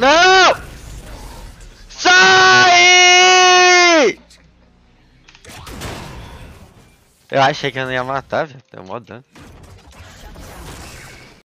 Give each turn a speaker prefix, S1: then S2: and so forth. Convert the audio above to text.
S1: Não! Sai! Eu achei que eu não ia matar, velho. Deu mó dano.